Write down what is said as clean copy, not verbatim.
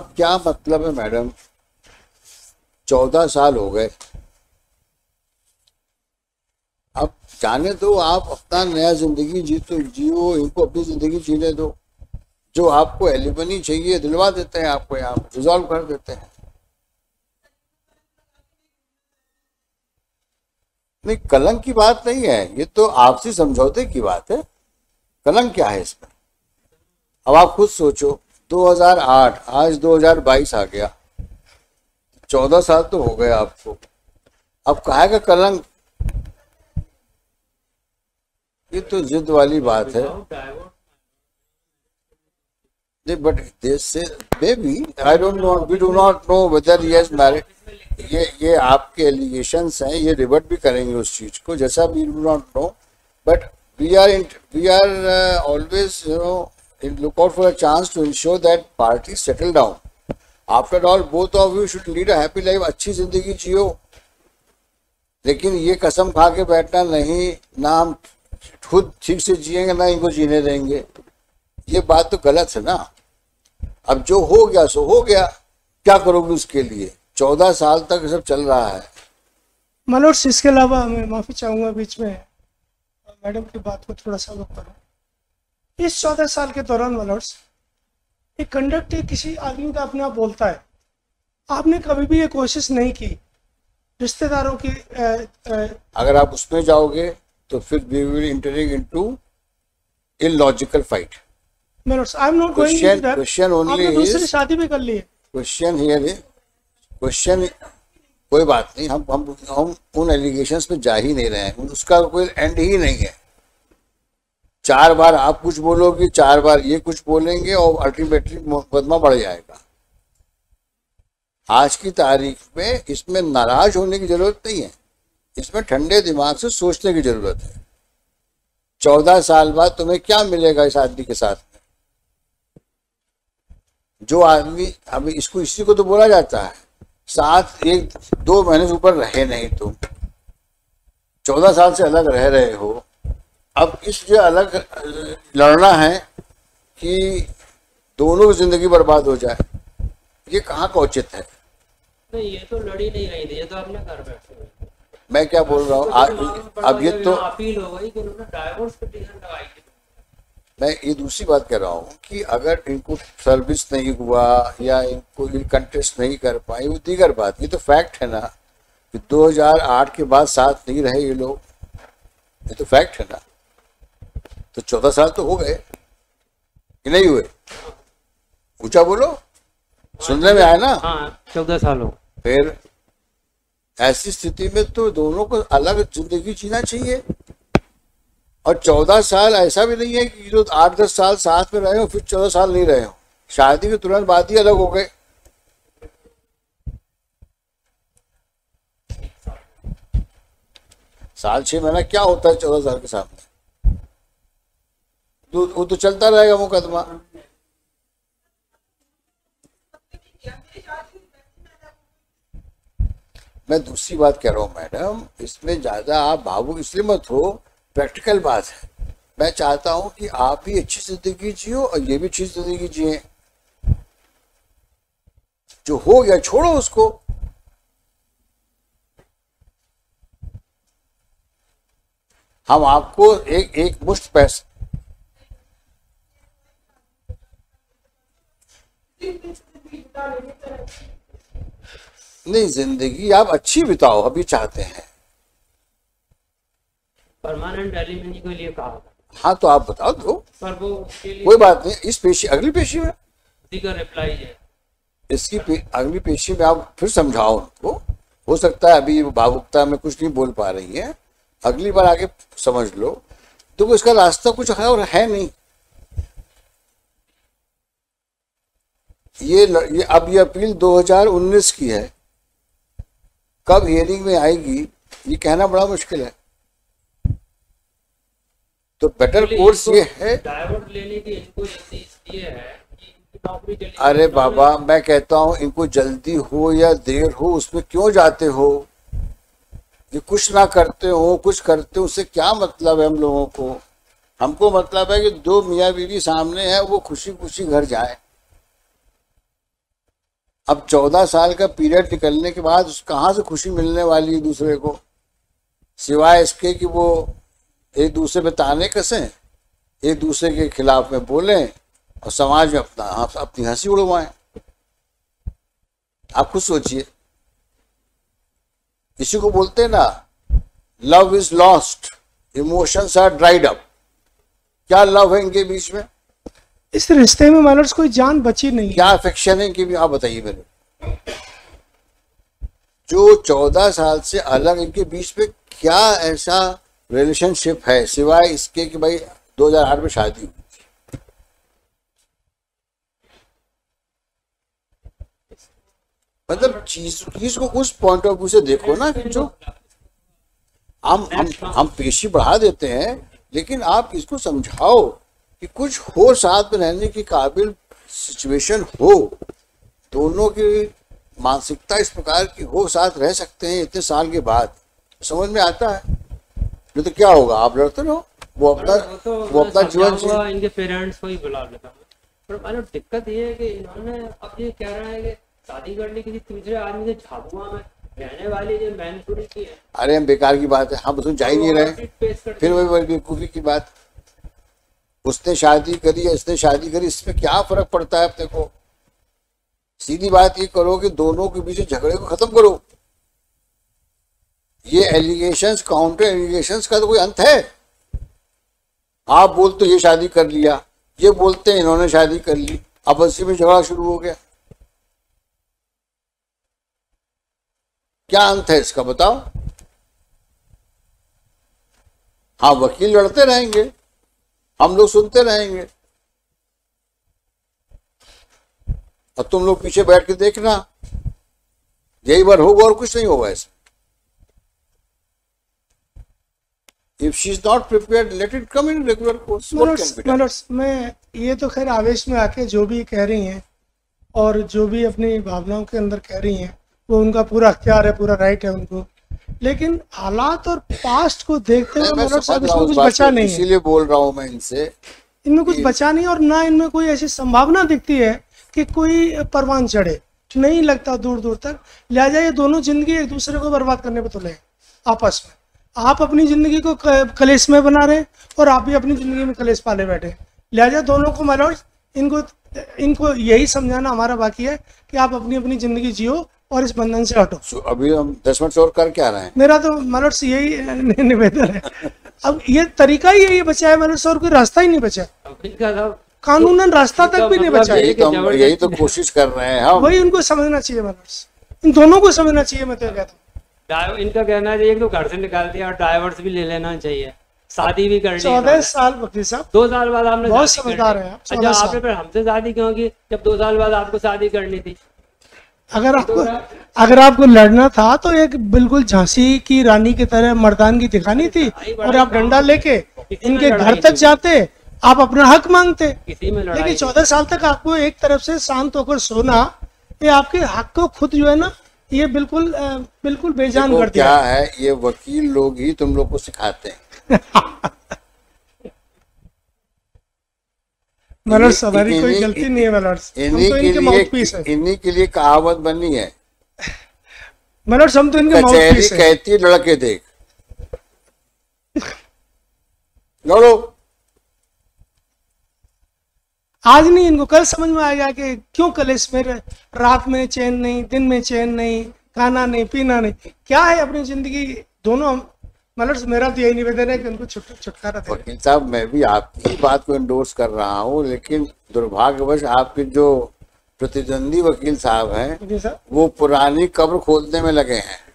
अब क्या मतलब है मैडम, 14 साल हो गए, अब जाने दो, आप अपना नया जिंदगी जियो, इनको अपनी जिंदगी जीने दो। जो आपको एलिमनी चाहिए दिलवा देते हैं, आपको यहाँ रिजॉल्व कर देते हैं। नहीं, कलंक की बात नहीं है, ये तो आपसी समझौते की बात है। कलंक क्या है इसमें? अब आप खुद सोचो, 2008, आज 2022 आ गया, 14 साल तो हो गए आपको। अब काहे का कलंक? ये तो जिद वाली बात है। But this may be, I don't know, we do not know whether he has married. ये आपके एलिगेशंस हैं, ये रिवर्ट भी करेंगे उस चीज को, जैसा we do not know, but we are always look out for a chance to ensure that parties settle down. After all, both of you should lead a happy life. अच्छी जिंदगी जियो, लेकिन ये कसम खा के बैठना नहीं, ना हम खुद ठीक से जिएंगे ना इनको जीने देंगे, ये बात तो गलत है ना। अब जो हो गया सो हो गया, क्या करोगे उसके लिए? 14 साल तक सब चल रहा है। मनोज, इसके अलावा मैं माफी चाहूंगा बीच में मैडम की बात को थोड़ा सा रोक करूं। इस 14 साल के दौरान मनोज, एक कंडक्ट किसी आदमी का अपना बोलता है, आपने कभी भी ये कोशिश नहीं की रिश्तेदारों की अगर आप उसमें जाओगे तो फिर we will entering into illogical fight. Manoj, I am not going into that. Question only आपने दूसरी शादी भी कर ली है। क्वेश्चन हियर है, क्वेश्चन कोई बात नहीं, हम उन एलिगेशंस पे जा ही नहीं रहे हैं, उसका कोई एंड ही नहीं है। 4 बार आप कुछ बोलोगे, 4 बार ये कुछ बोलेंगे और अल्टीमेटली मुकदमा बढ़ जाएगा। आज की तारीख में इसमें नाराज होने की जरूरत नहीं है, इसमें ठंडे दिमाग से सोचने की जरूरत है। 14 साल बाद तुम्हें क्या मिलेगा इस आदमी के साथ में? जो आदमी, अभी इसको इसी को तो बोला जाता है, साथ 1-2 महीने से ऊपर रहे नहीं तुम, 14 साल से अलग रह रहे हो। अब इससे अलग लड़ना है कि दोनों की जिंदगी बर्बाद हो जाए, ये कहाँ का उचित है? नहीं, ये तो लड़ी नहीं रही थी, ये तो अपने घर बैठे। मैं क्या बोल रहा हूँ, अब ये तो अपील हो गई कि उन्होंने डाइवोर्स पिटीशन लगाई थी। मैं ये दूसरी बात कह रहा हूँ कि अगर इनको सर्विस नहीं हुआ या इनको कंटेस्ट नहीं कर पाए, वो दीगर बात, ये तो फैक्ट है ना कि 2008 के बाद साथ नहीं रहे ये लोग, ये तो फैक्ट है ना। तो 14 साल तो हो गए कि नहीं हुए? ऊंचा बोलो, सुनने में आया ना? हाँ, 14 साल हो। फिर ऐसी स्थिति में तो दोनों को अलग जिंदगी जीना चाहिए। और 14 साल ऐसा भी नहीं है कि जो 8-10 साल साथ में रहे हो फिर 14 साल नहीं रहे हो, शादी के तुरंत बाद ही अलग हो गए। साल 6 महीना क्या होता है 14 साल के सामने? वो तो चलता रहेगा मुकदमा। मैं दूसरी बात कह रहा हूँ मैडम, इसमें ज्यादा आप भावुक इसलिए मत हो, प्रैक्टिकल बात है। मैं चाहता हूं कि आप भी अच्छी जिंदगी जियो और ये भी अच्छी जिंदगी जिए। जो हो गया छोड़ो उसको। हम आपको एक मुश्त पैसे नहीं, जिंदगी आप अच्छी बिताओ अभी चाहते हैं। परमानेंट एलिमनी के लिए कहा। हाँ तो आप बता दो, पर वो उसके लिए कोई बात नहीं। इस पेशी, अगली पेशी में का रिप्लाई है, इसकी अगली पेशी में आप फिर समझाओ उनको। हो सकता है अभी भावुकता में कुछ नहीं बोल पा रही है, अगली बार आगे समझ लो। तो इसका रास्ता कुछ है और है नहीं। ये अब ये अपील 2019 की है, कब हियरिंग में आएगी ये कहना बड़ा मुश्किल है। तो बेटर कोर्स ये है, डाइवोर्स लेने की इनको जल्दी इसलिए है कि इनकी नौकरी चली। अरे बाबा, मैं कहता हूं इनको जल्दी हो या देर हो उसमें क्यों जाते हो? ये कुछ ना करते हो, कुछ करते हो, उससे क्या मतलब है हम लोगों को? हमको मतलब है कि 2 मियाँ बीवी सामने है, वो खुशी खुशी घर जाए। अब 14 साल का पीरियड निकलने के बाद कहाँ से खुशी मिलने वाली है दूसरे को, सिवाय इसके कि वो एक दूसरे पे ताने कसें, एक दूसरे के खिलाफ में बोलें और समाज में अपनी हंसी उड़वाएं। आप खुद सोचिए, इसी को बोलते हैं ना, love is lost, emotions are dried up. क्या लव है इनके बीच में? इस रिश्ते में मानर्स कोई जान बची नहीं है। क्या अफेक्शन है इनके भी? आप बताइए मेरे। जो 14 साल से अलग, इनके बीच में क्या ऐसा रिलेशनशिप है सिवाय इसके कि भाई 2008 में शादी हुई थी। मतलब चीज को उस पॉइंट ऑफ व्यू से देखो ना कि जो हम पेशी बढ़ा देते हैं, लेकिन आप इसको समझाओ कि कुछ हो, साथ में रहने की काबिल सिचुएशन हो, दोनों की मानसिकता इस प्रकार की हो, साथ रह सकते हैं इतने साल के बाद, समझ में आता है। नहीं तो क्या होगा, आप लड़ते रहो, वो अपना जीवन जी। इनके पेरेंट्स को ही बुला लेता हूँ, पर मतलब दिक्कत ये है कि इन्होंने अब ये कह रहा है कि शादी करने किसी तीसरे आदमी से झाबुआ में रहने वाली जो मैंने की है। अरे हम बेकार की बात है, हम उसमें जा ही नहीं रहे। फिर वही बेवकूफी की बात, उसने शादी करी या इसने शादी करी, इसमें क्या फर्क पड़ता है अपने को? सीधी बात ये करो कि दोनों के बीच झगड़े को खत्म करो। ये एलिगेशंस, काउंटर एलिगेशंस का तो कोई अंत है? आप बोलते ये शादी कर लिया, ये बोलते हैं इन्होंने शादी कर ली, अब इसी में झगड़ा शुरू हो गया। क्या अंत है इसका, बताओ? हाँ, वकील लड़ते रहेंगे, हम लोग सुनते रहेंगे, और तुम लोग पीछे बैठ के देखना, यही बार होगा और कुछ नहीं होगा इसमें। If she is not prepared, let it come in regular course. Manoj, मैं ये तो खैर आवेश में आके जो भी कह रही हैं और जो भी अपनी भावनाओं के अंदर कह रही हैं, वो उनका पूरा अख्तियार है, पूरा राइट है उनको, लेकिन हालात और पास्ट को देखते हुए मनोज साहब इसमें कुछ बचा नहीं है। इसीलिए बोल रहा हूँ मैं इनसे, इनमें कुछ बचा नहीं, और ना इनमें कोई ऐसी संभावना दिखती है कि कोई परवान चढ़े, नहीं लगता दूर दूर तक। लिहाजा ये दोनों जिंदगी एक दूसरे को बर्बाद करने पे तुले आपस में। आप अपनी जिंदगी को कलेश में बना रहे हैं और आप भी अपनी जिंदगी में कलेश पाले बैठे। लिहाजा दोनों को मनोज, इनको यही समझाना हमारा बाकी है कि आप अपनी अपनी जिंदगी जियो और इस बंधन से हटो। अभी हम 10 मिनट और कर क्या रहे हैं? मेरा तो मनोज यही निवेदन है। अब ये तरीका ही यही बचा है मनोज, और कोई रास्ता ही नहीं बचा, कानूनन रास्ता तक भी नहीं बचा। यही तो कोशिश कर रहे हैं हम। वही उनको समझना चाहिए मनोज, इन दोनों को समझना चाहिए। मैं तो कहता हूँ इनका कहना चाहिए तो घर से निकाल दिया और डाइवर्स भी ले लेना चाहिए, शादी भी कर ली। 14 साल वकील साहब, 2 साल बाद आपने बहुत समझदार है। अच्छा, आपने फिर हमसे शादी क्यों की जब 2 साल बाद आपको शादी करनी थी? अगर आपको लड़ना था तो एक बिल्कुल झांसी की रानी की तरह मर्दानगी दिखानी थी, और आप डंडा लेके इनके घर तक जाते, आप अपना हक मांगते। लेकिन 14 साल तक आपको एक तरफ से शांत होकर सोना, ये आपके हक को खुद जो है ना, ये बिल्कुल बेजान कर दिया। क्या है, ये वकील लोग ही तुम लोग को सिखाते हैं। मनोज, हमारी कोई गलती नहीं है मनोज, इन्हीं के लिए कहावत बनी है मनोज, हम तो इनके माउथपीस हैं। कहती लड़के देख, लड़ो। आज नहीं, इनको कल समझ में आएगा कि क्यों कलेश में रात में चैन नहीं, दिन में चैन नहीं, खाना नहीं, पीना नहीं, क्या है अपनी जिंदगी दोनों। मतलब मेरा तो यही निवेदन है कि उनको छुटकारा दे। वकील साहब, मैं भी आपकी बात को एंडोर्स कर रहा हूँ, लेकिन दुर्भाग्यवश आपके जो प्रतिद्वंदी वकील साहब हैं, वो पुरानी कब्र खोदने में लगे हैं।